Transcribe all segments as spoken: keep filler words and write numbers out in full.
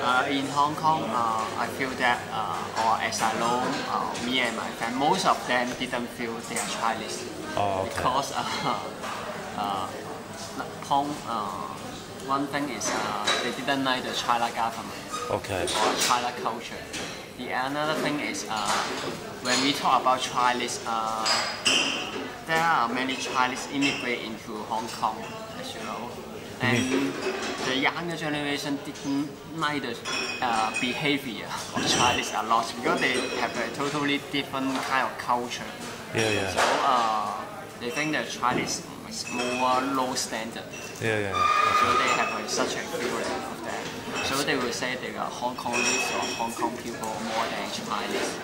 Uh, in Hong Kong, uh, I feel that, uh, or as I know, uh, me and my friend, most of them didn't feel they are Chinese. Oh, okay. Because uh, uh, Hong, uh, one thing is uh, they didn't like the China government Okay. or China culture. The another thing is uh, when we talk about Chinese, uh, there are many Chinese immigrate into Hong Kong, as you know. And the younger generation didn't like the uh, behavior of Chinese a lot because they have a totally different kind of culture. Yeah, yeah. So uh, they think that Chinese is more low standard. Yeah, yeah, yeah. So they have a, such a feeling of that. So they will say they are Hong Kongese or Hong Kong people more than Chinese.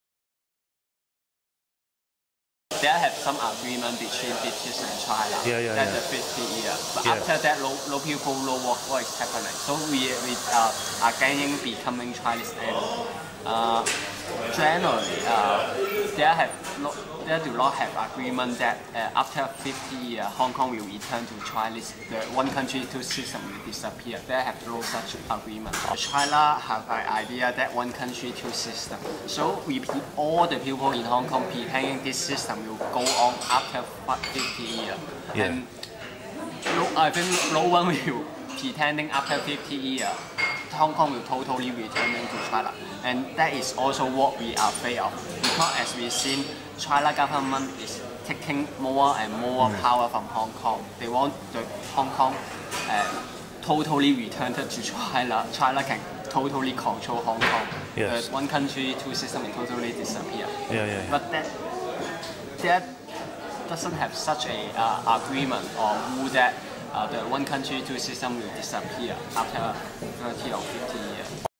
There have some agreement between British and China. Yeah, yeah, That's yeah. the fifty years. But Yeah. after that, no, no people, no work. What is happening? So we, we uh, are gaining, becoming Chinese. And uh, generally, uh, there have no, there do not have agreement that uh, after fifty years, Hong Kong will return to Chinese. The one country, two system will disappear. There have no such agreement. China have an idea that one country, two system. So we, all the people in Hong Kong pretending this system will go on after fifty years. Yeah. And no, I think no one will pretending after fifty years Hong Kong will totally returning to China. And that is also what we are afraid of. Because as we've seen, China government is taking more and more mm. power from Hong Kong. They want the Hong Kong uh, totally returned to China. China can totally control Hong Kong. Yes. The one country, two system will totally disappear. Yeah, yeah, yeah. But that, that doesn't have such a uh, agreement or rule that uh, the one country, two system will disappear after thirty or fifty years.